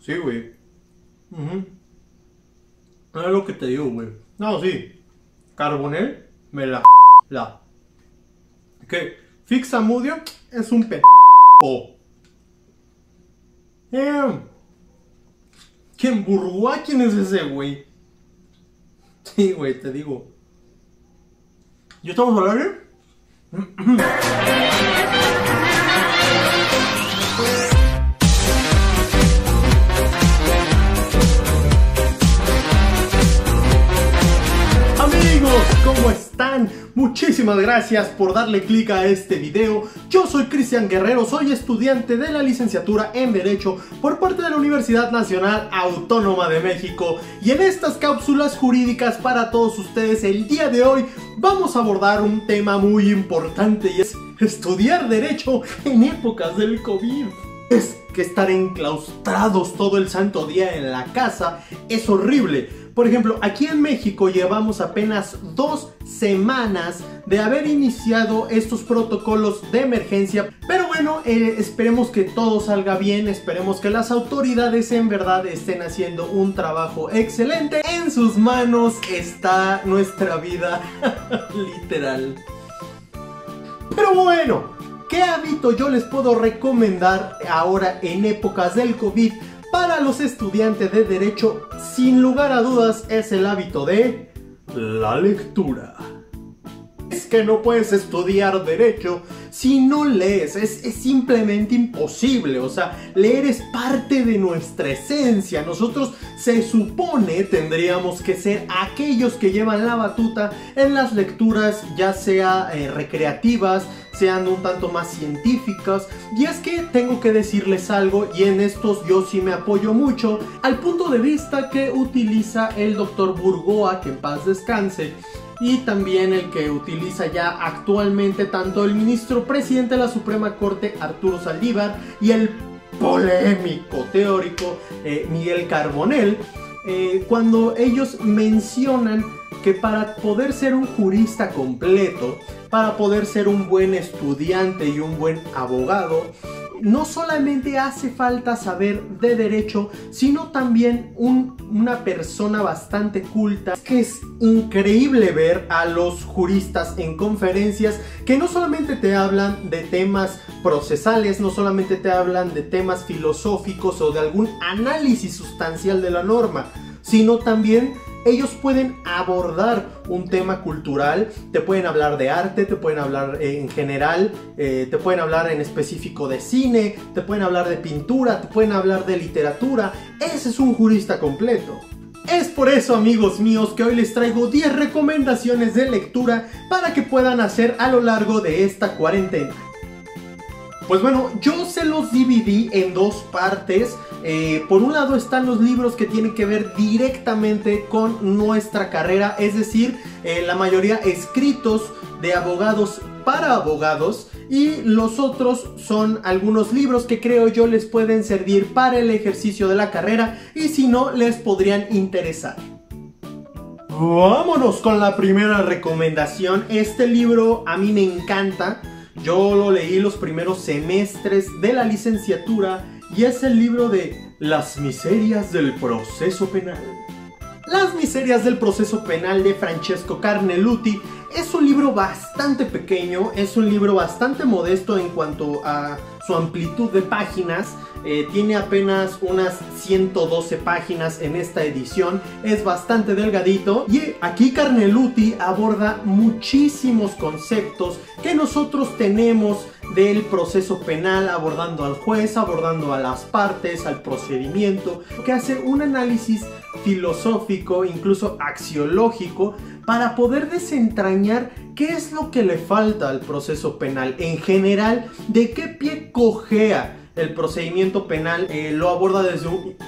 Sí, güey. Es lo que te digo, güey. No, sí. Carbonell me la. ¿Qué? Fixamudio es un ¿Quién? ¿Burguá? ¿Quién es ese, güey? Sí, güey, te digo. ¿Ya estamos al aire? Amigos, ¿cómo están? Muchísimas gracias por darle clic a este video. Yo soy Cristian Guerrero, soy estudiante de la licenciatura en Derecho por parte de la Universidad Nacional Autónoma de México. Y en estas cápsulas jurídicas para todos ustedes, el día de hoy vamos a abordar un tema muy importante y es estudiar Derecho en épocas del COVID. Es que estar enclaustrados todo el santo día en la casa es horrible. Por ejemplo, aquí en México llevamos apenas 2 semanas de haber iniciado estos protocolos de emergencia. Pero bueno, esperemos que todo salga bien, esperemos que las autoridades en verdad estén haciendo un trabajo excelente. En sus manos está nuestra vida, literal. Pero bueno, ¿qué hábito yo les puedo recomendar ahora en épocas del COVID? Para los estudiantes de Derecho, sin lugar a dudas, es el hábito de la lectura. Es que no puedes estudiar Derecho si no lees, es simplemente imposible. O sea, leer es parte de nuestra esencia. Nosotros se supone tendríamos que ser aquellos que llevan la batuta en las lecturas, ya sea recreativas, sean un tanto más científicas. Y es que tengo que decirles algo, y en estos yo sí me apoyo mucho al punto de vista que utiliza el doctor Burgoa, que en paz descanse, y también el que utiliza ya actualmente tanto el ministro presidente de la Suprema Corte, Arturo Saldívar, y el polémico teórico Miguel Carbonell, cuando ellos mencionan que para poder ser un jurista completo, para poder ser un buen estudiante y un buen abogado, no solamente hace falta saber de derecho, sino también una persona bastante culta. Es que es increíble ver a los juristas en conferencias que no solamente te hablan de temas procesales, no solamente te hablan de temas filosóficos o de algún análisis sustancial de la norma, sino también ellos pueden abordar un tema cultural, te pueden hablar de arte, te pueden hablar en general, te pueden hablar en específico de cine, te pueden hablar de pintura, te pueden hablar de literatura. Ese es un jurista completo. Es por eso, amigos míos, que hoy les traigo 10 recomendaciones de lectura para que puedan hacer a lo largo de esta cuarentena. Pues bueno, yo se los dividí en 2 partes. Por un lado están los libros que tienen que ver directamente con nuestra carrera, es decir, la mayoría escritos de abogados para abogados, y los otros son algunos libros que creo yo les pueden servir para el ejercicio de la carrera y si no les podrían interesar. Vámonos con la primera recomendación. Este libro a mí me encanta. Yo lo leí los primeros semestres de la licenciatura y es el libro de Las miserias del proceso penal. Las miserias del proceso penal de Francesco Carneluti es un libro bastante pequeño, es un libro bastante modesto en cuanto a su amplitud de páginas. Tiene apenas unas 112 páginas en esta edición, es bastante delgadito y aquí Carneluti aborda muchísimos conceptos que nosotros tenemos del proceso penal, abordando al juez, abordando a las partes, al procedimiento, que hace un análisis filosófico, incluso axiológico, para poder desentrañar qué es lo que le falta al proceso penal en general, de qué pie cojea el procedimiento penal. Lo aborda desde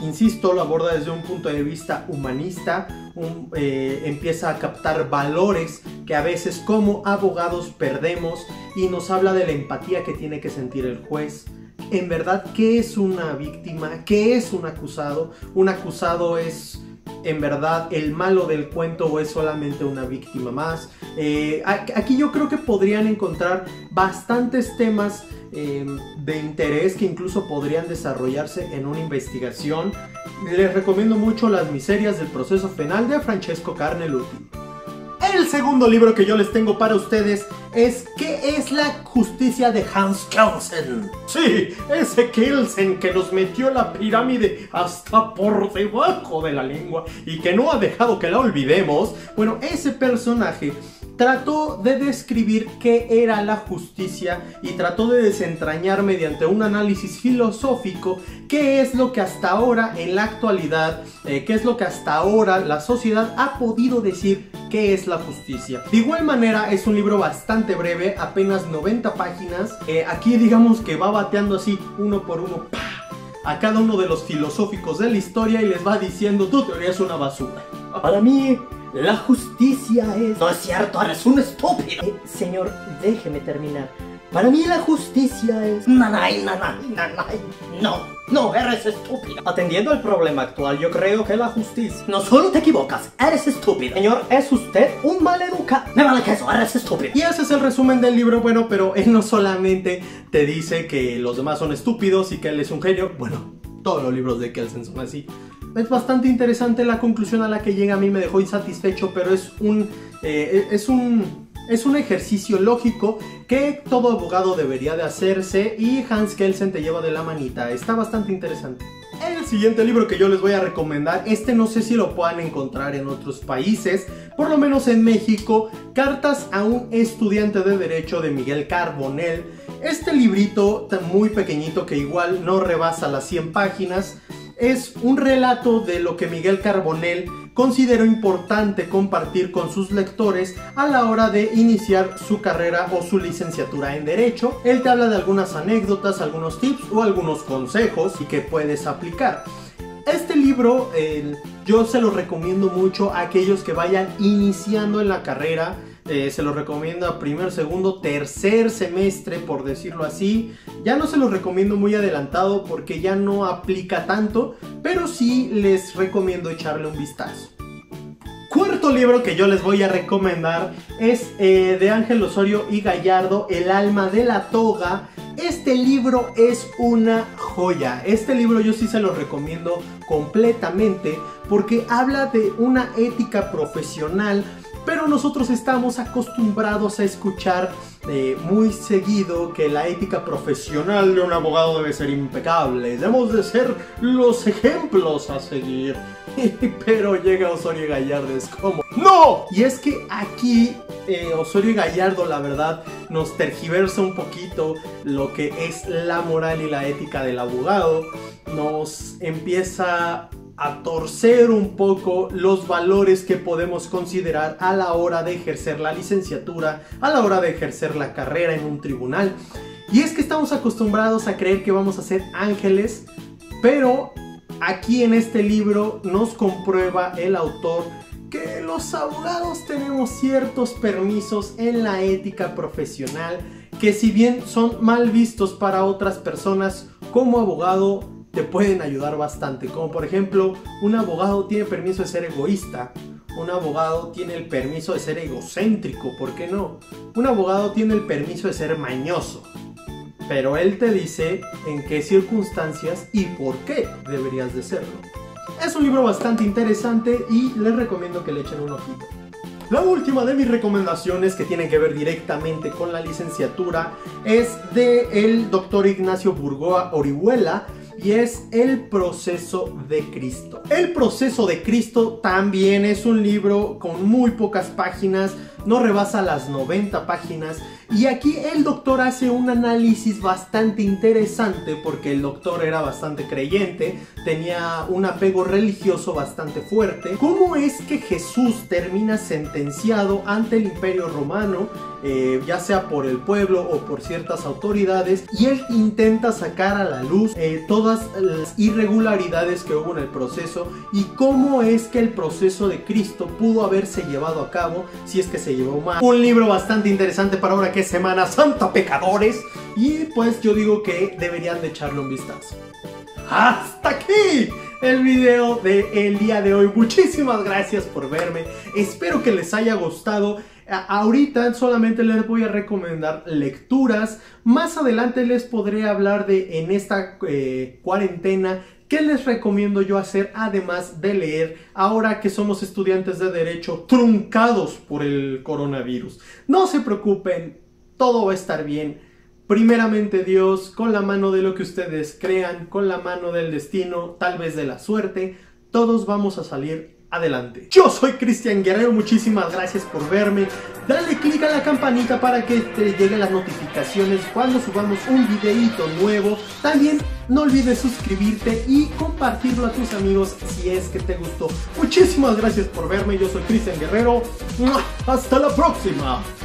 un punto de vista humanista, empieza a captar valores que a veces como abogados perdemos y nos habla de la empatía que tiene que sentir el juez. En verdad, ¿qué es una víctima? ¿Qué es un acusado? ¿Un acusado es en verdad el malo del cuento o es solamente una víctima más? Aquí yo creo que podrían encontrar bastantes temas de interés que incluso podrían desarrollarse en una investigación. Les recomiendo mucho Las miserias del proceso penal de Francesco Carneluti. El segundo libro que yo les tengo para ustedes es ¿Qué es la justicia de Hans Kelsen? Sí, ese Kelsen que nos metió la pirámide hasta por debajo de la lengua y que no ha dejado que la olvidemos. Bueno, ese personaje trató de describir qué era la justicia y trató de desentrañar mediante un análisis filosófico qué es lo que hasta ahora, en la actualidad, qué es lo que hasta ahora la sociedad ha podido decir qué es la justicia. De igual manera, es un libro bastante breve, apenas 90 páginas. Aquí digamos que va bateando así, uno por uno, ¡pah!, a cada uno de los filosóficos de la historia y les va diciendo: tu teoría es una basura. Para mí, la justicia es... No es cierto, eres un estúpido. Señor, déjeme terminar. Para mí la justicia es... Nanay, nanay, nanay. No, eres estúpido. Atendiendo al problema actual, yo creo que la justicia... No solo te equivocas, eres estúpido. Señor, es usted un maleducado. Me vale que eso, eres estúpido. Y ese es el resumen del libro. Bueno, pero él no solamente te dice que los demás son estúpidos y que él es un genio. Bueno, todos los libros de Kelsen son así. Es bastante interesante la conclusión a la que llega. A mí me dejó insatisfecho, pero es un ejercicio lógico que todo abogado debería de hacerse y Hans Kelsen te lleva de la manita. Está bastante interesante. El siguiente libro que yo les voy a recomendar, no sé si lo puedan encontrar en otros países, por lo menos en México, Cartas a un estudiante de Derecho de Miguel Carbonell. Este librito muy pequeñito que igual no rebasa las 100 páginas, es un relato de lo que Miguel Carbonell consideró importante compartir con sus lectores a la hora de iniciar su carrera o su licenciatura en Derecho. Él te habla de algunas anécdotas, algunos tips o algunos consejos y que puedes aplicar. Este libro yo se lo recomiendo mucho a aquellos que vayan iniciando en la carrera. Se lo recomiendo a primer, segundo, tercer semestre, por decirlo así. Ya no se los recomiendo muy adelantado porque ya no aplica tanto, pero sí les recomiendo echarle un vistazo. Cuarto libro que yo les voy a recomendar es de Ángel Osorio y Gallardo, El alma de la toga. Este libro es una joya. Este libro yo sí se lo recomiendo completamente porque habla de una ética profesional, pero nosotros estamos acostumbrados a escuchar muy seguido que la ética profesional de un abogado debe ser impecable. Debemos de ser los ejemplos a seguir. Pero llega Osorio y Gallardo, es como ¡no! Y es que aquí Osorio y Gallardo, la verdad, nos tergiversa un poquito lo que es la moral y la ética del abogado. Nos empieza a torcer un poco los valores que podemos considerar a la hora de ejercer la licenciatura, a la hora de ejercer la carrera en un tribunal. Y es que estamos acostumbrados a creer que vamos a ser ángeles, pero aquí en este libro nos comprueba el autor que los abogados tenemos ciertos permisos en la ética profesional que, si bien son mal vistos para otras personas, como abogado te pueden ayudar bastante. Como por ejemplo, un abogado tiene permiso de ser egoísta, un abogado tiene el permiso de ser egocéntrico, ¿por qué no? Un abogado tiene el permiso de ser mañoso, pero él te dice en qué circunstancias y por qué deberías de serlo. Es un libro bastante interesante y les recomiendo que le echen un ojito. La última de mis recomendaciones, que tienen que ver directamente con la licenciatura, es del doctor Ignacio Burgoa Orihuela y es El proceso de Cristo. El proceso de Cristo también es un libro con muy pocas páginas, no rebasa las 90 páginas, y aquí el doctor hace un análisis bastante interesante porque el doctor era bastante creyente, tenía un apego religioso bastante fuerte. ¿Cómo es que Jesús termina sentenciado ante el Imperio Romano, ya sea por el pueblo o por ciertas autoridades, y él intenta sacar a la luz todas las irregularidades que hubo en el proceso y cómo es que el proceso de Cristo pudo haberse llevado a cabo si es que se llevó mal? Un libro bastante interesante para ahora que es Semana Santa, pecadores, y pues yo digo que deberían de echarle un vistazo. ¡Hasta aquí el video del día de hoy! Muchísimas gracias por verme, espero que les haya gustado. Ahorita solamente les voy a recomendar lecturas. Más adelante les podré hablar de en esta cuarentena qué les recomiendo yo hacer, además de leer, ahora que somos estudiantes de derecho truncados por el coronavirus. No se preocupen, todo va a estar bien. Primeramente Dios, con la mano de lo que ustedes crean, con la mano del destino, tal vez de la suerte, todos vamos a salir adelante. Yo soy Cristian Guerrero, muchísimas gracias por verme. Dale click a la campanita para que te lleguen las notificaciones cuando subamos un videito nuevo. También no olvides suscribirte y compartirlo a tus amigos si es que te gustó. Muchísimas gracias por verme, yo soy Cristian Guerrero. ¡Hasta la próxima!